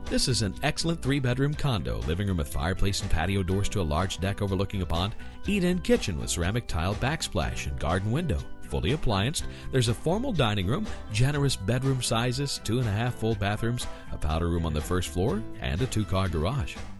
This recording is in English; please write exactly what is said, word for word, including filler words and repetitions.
This is an excellent three-bedroom condo, living room with fireplace and patio doors to a large deck overlooking a pond, eat-in kitchen with ceramic tile backsplash and garden window. Fully applianced, there's a formal dining room, generous bedroom sizes, two and a half full bathrooms, a powder room on the first floor, and a two-car garage.